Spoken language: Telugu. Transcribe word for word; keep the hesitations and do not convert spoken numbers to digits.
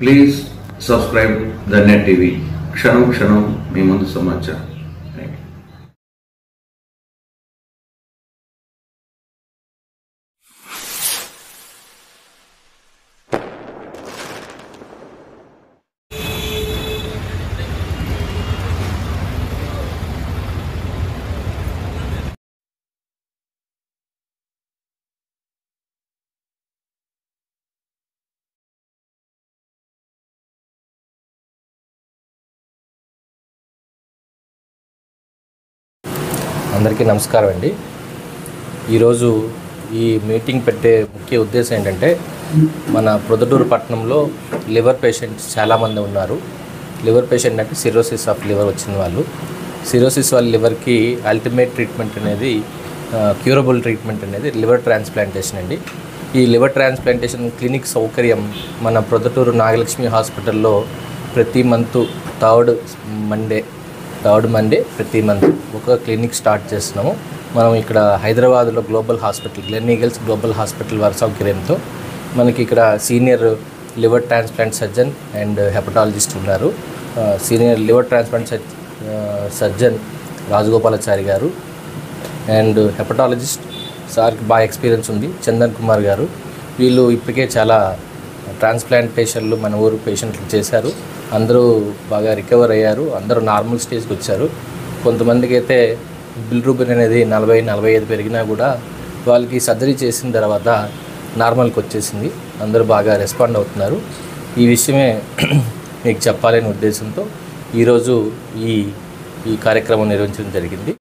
Please subscribe the Net TV. క్షణం క్షణం మీ ముందు సమాచారం. అందరికీ నమస్కారం అండి. ఈరోజు ఈ మీటింగ్ పెట్టే ముఖ్య ఉద్దేశం ఏంటంటే, మన ప్రొద్దుటూరు పట్టణంలో లివర్ పేషెంట్స్ చాలామంది ఉన్నారు. లివర్ పేషెంట్ అంటే సిరోసిస్ ఆఫ్ లివర్ వచ్చిన వాళ్ళు. సిరోసిస్ వాళ్ళ లివర్కి అల్టిమేట్ ట్రీట్మెంట్ అనేది, క్యూరబుల్ ట్రీట్మెంట్ అనేది లివర్ ట్రాన్స్ప్లాంటేషన్ అండి. ఈ లివర్ ట్రాన్స్ప్లాంటేషన్ క్లినిక్ సౌకర్యం మన ప్రొద్దుటూరు నాగలక్ష్మి హాస్పిటల్లో ప్రతి month third Monday third Monday ప్రతి మంత్ ఒక క్లినిక్ స్టార్ట్ చేస్తున్నాము. మనం ఇక్కడ హైదరాబాద్లో Global hospital, Glen Eagles Global hospital వారి సౌకర్యంతో మనకి ఇక్కడ senior liver transplant surgeon and hepatologist ఉన్నారు. Senior liver transplant surgeon Rajagopalachari గారు అండ్ హెపటాలజిస్ట్ సార్కి బాగా ఎక్స్పీరియన్స్ ఉంది చందన్ కుమార్ గారు. వీళ్ళు ఇప్పటికే చాలా ట్రాన్స్ప్లాంటేషన్లు మన ఊరు పేషెంట్లు చేశారు. అందరూ బాగా రికవర్ అయ్యారు. అందరూ నార్మల్ స్టేజ్కి వచ్చారు. కొంతమందికి అయితే బిలిరూబిన్ అనేది నలభై నలభై ఐదు పెరిగినా కూడా వాళ్ళకి సర్జరీ చేసిన తర్వాత నార్మల్కి వచ్చేసింది. అందరూ బాగా రెస్పాండ్ అవుతున్నారు. ఈ విషయమే మీకు చెప్పాలనే ఉద్దేశంతో ఈరోజు ఈ ఈ కార్యక్రమం నిర్వహించడం జరిగింది.